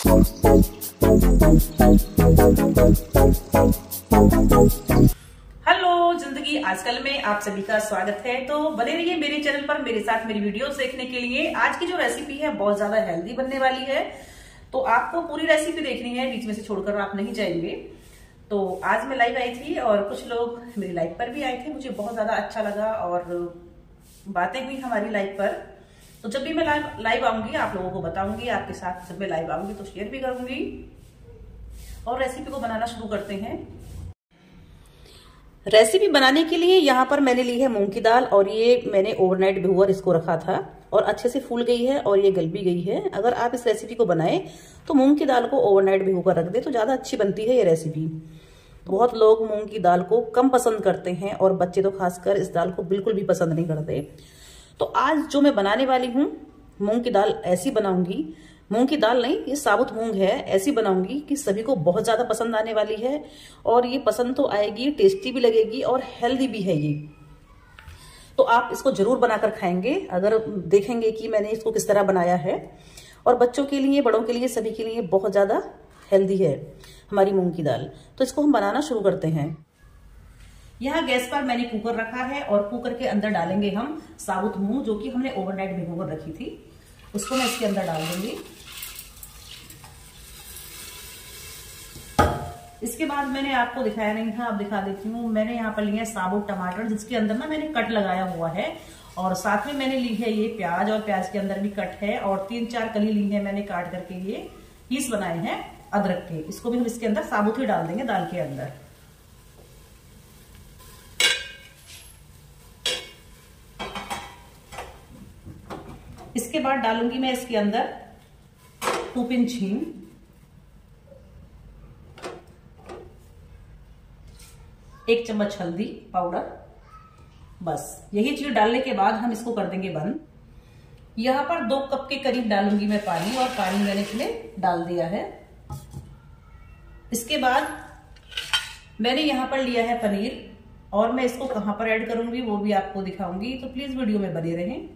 Hello जिंदगी आजकल में आप सभी का स्वागत है। तो बने रहिए मेरे चैनल पर मेरे साथ मेरी वीडियोस देखने के लिए। आज की जो रेसिपी है बहुत ज्यादा हेल्दी बनने वाली है, तो आपको पूरी रेसिपी देखनी है, बीच में से छोड़कर आप नहीं जाएंगे। तो आज मैं लाइव आई थी और कुछ लोग मेरी लाइव पर भी आए थे, मुझे बहुत ज्यादा अच्छा लगा और बातें हुई हमारी लाइव पर। तो जब भी मैं लाइव आऊंगी आप लोगों को बताऊंगी, आपके साथ जब मैं लाइव आऊंगी तो शेयर भी करूंगी। और रेसिपी को बनाना शुरू करते हैं। रेसिपी बनाने के लिए यहाँ पर मैंने ली है मूंग की दाल और ये मैंने ओवरनाइट भिगोकर इसको रखा था और अच्छे से फूल गई है और ये गल भी गई है। अगर आप इस रेसिपी को बनाएं तो मूंग की दाल को ओवरनाइट भिगोकर रख दे तो ज्यादा अच्छी बनती है ये रेसिपी। बहुत लोग मूंग की दाल को कम पसंद करते हैं और बच्चे तो खासकर इस दाल को बिल्कुल भी पसंद नहीं करते। तो आज जो मैं बनाने वाली हूँ मूंग की दाल ऐसी बनाऊंगी, मूंग की दाल नहीं ये साबुत मूंग है, ऐसी बनाऊंगी कि सभी को बहुत ज्यादा पसंद आने वाली है। और ये पसंद तो आएगी, टेस्टी भी लगेगी और हेल्दी भी है ये। तो आप इसको जरूर बनाकर खाएंगे अगर देखेंगे कि मैंने इसको किस तरह बनाया है। और बच्चों के लिए, बड़ों के लिए, सभी के लिए बहुत ज्यादा हेल्दी है हमारी मूंग की दाल। तो इसको हम बनाना शुरू करते हैं। यहाँ गैस पर मैंने कुकर रखा है और कुकर के अंदर डालेंगे हम साबुत मूंग, जो कि हमने ओवरनाइट भिगोकर रखी थी। उसको मैं इसके अंदर डाल दूंगी। इसके बाद मैंने आपको दिखाया नहीं था, अब दिखा देती हूँ। मैंने यहाँ पर लिया है साबुत टमाटर, जिसके अंदर ना मैंने कट लगाया हुआ है। और साथ में मैंने ली है ये प्याज, और प्याज के अंदर भी कट है। और 3-4 कली ली है मैंने काट करके, ये पीस बनाए हैं अदरक के। इसको भी हम इसके अंदर साबुत ही डाल देंगे दाल के अंदर। इसके बाद डालूंगी मैं इसके अंदर 2 पिंच हींग, 1 चम्मच हल्दी पाउडर। बस यही चीज डालने के बाद हम इसको कर देंगे बंद। यहाँ पर 2 कप के करीब डालूंगी मैं पानी, और पानी मैंने इसमें डाल दिया है। इसके बाद मैंने यहाँ पर लिया है पनीर, और मैं इसको कहां पर ऐड करूंगी वो भी आपको दिखाऊंगी, तो प्लीज वीडियो में बने रहें।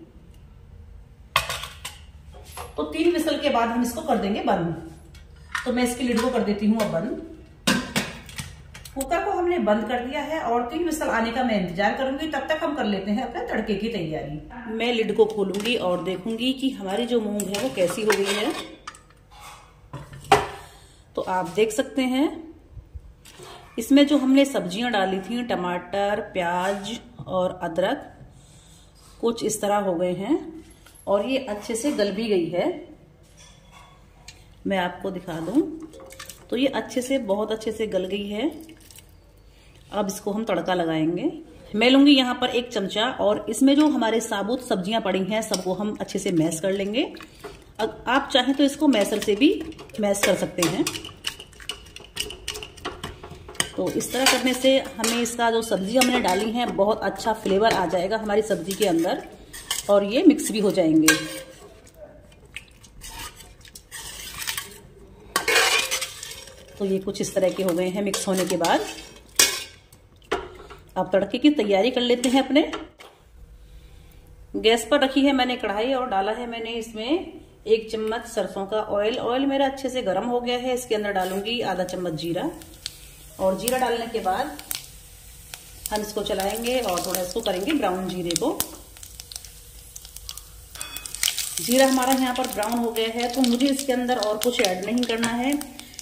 तो 3 विसल के बाद हम इसको कर देंगे बंद। तो मैं इसकी लिड को कर देती हूँ अब बंद। कुकर को हमने बंद कर दिया है और 3 विसल आने का मैं इंतजार करूंगी। तब तक हम कर लेते हैं अपने तड़के की तैयारी। मैं लिड को खोलूंगी और देखूंगी कि हमारी जो मूंग है वो कैसी हो गई है। तो आप देख सकते हैं इसमें जो हमने सब्जियां डाली थी, टमाटर, प्याज और अदरक, कुछ इस तरह हो गए हैं और ये अच्छे से गल भी गई है। मैं आपको दिखा दूं तो ये अच्छे से, बहुत अच्छे से गल गई है। अब इसको हम तड़का लगाएंगे। मैं लूंगी यहाँ पर 1 चमचा, और इसमें जो हमारे साबुत सब्जियां पड़ी हैं सबको हम अच्छे से मैश कर लेंगे। आप चाहें तो इसको मैशर से भी मैश कर सकते हैं। तो इस तरह करने से हमें इसका जो सब्जी हमने डाली है बहुत अच्छा फ्लेवर आ जाएगा हमारी सब्जी के अंदर, और ये मिक्स भी हो जाएंगे। तो ये कुछ इस तरह के हो गए हैं मिक्स होने के बाद। अब तड़के की तैयारी कर लेते हैं अपने। गैस पर रखी है मैंने कढ़ाई और डाला है मैंने इसमें 1 चम्मच सरसों का ऑयल। ऑयल मेरा अच्छे से गर्म हो गया है। इसके अंदर डालूंगी आधा चम्मच जीरा, और जीरा डालने के बाद हम इसको चलाएंगे और थोड़ा इसको करेंगे ब्राउन जीरे को। जीरा हमारा यहाँ पर ब्राउन हो गया है, तो मुझे इसके अंदर और कुछ ऐड नहीं करना है।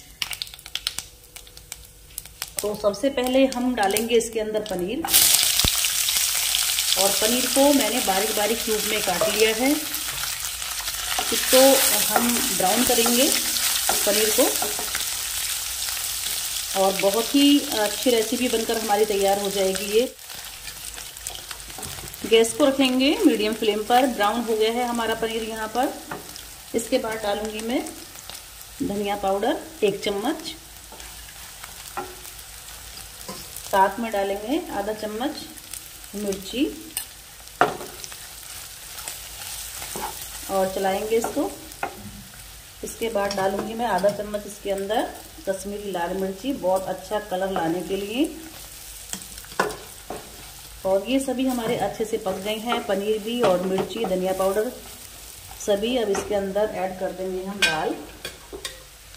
तो सबसे पहले हम डालेंगे इसके अंदर पनीर, और पनीर को मैंने बारीक बारीक क्यूब में काट लिया है। इसको हम ब्राउन करेंगे पनीर को, और बहुत ही अच्छी रेसिपी बनकर हमारी तैयार हो जाएगी ये। गैस को रखेंगे मीडियम फ्लेम पर। ब्राउन हो गया है हमारा पनीर यहाँ पर। इसके बाद डालूंगी मैं धनिया पाउडर 1 चम्मच, साथ में डालेंगे आधा चम्मच मिर्ची, और चलाएंगे इसको। इसके बाद डालूंगी मैं आधा चम्मच इसके अंदर कश्मीरी लाल मिर्ची, बहुत अच्छा कलर लाने के लिए। और ये सभी हमारे अच्छे से पक गए हैं, पनीर भी और मिर्ची, धनिया पाउडर सभी। अब इसके अंदर ऐड कर देंगे हम दाल।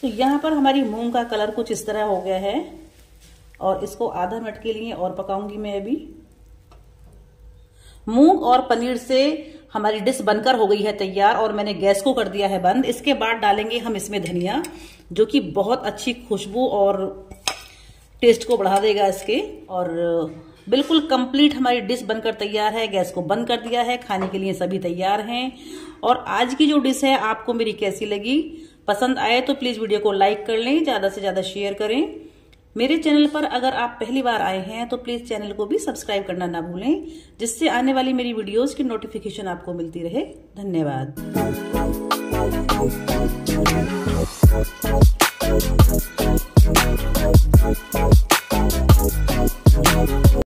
तो यहाँ पर हमारी मूंग का कलर कुछ इस तरह हो गया है और इसको आधा मिनट के लिए और पकाऊंगी मैं अभी। मूंग और पनीर से हमारी डिश बनकर हो गई है तैयार और मैंने गैस को कर दिया है बंद। इसके बाद डालेंगे हम इसमें धनिया, जो कि बहुत अच्छी खुशबू और टेस्ट को बढ़ा देगा इसके। और बिल्कुल कंप्लीट हमारी डिश बनकर तैयार है। गैस को बंद कर दिया है, खाने के लिए सभी तैयार हैं। और आज की जो डिश है आपको मेरी कैसी लगी, पसंद आए तो प्लीज वीडियो को लाइक कर लें, ज्यादा से ज्यादा शेयर करें। मेरे चैनल पर अगर आप पहली बार आए हैं तो प्लीज चैनल को भी सब्सक्राइब करना ना भूलें, जिससे आने वाली मेरी वीडियोस की नोटिफिकेशन आपको मिलती रहे। धन्यवाद।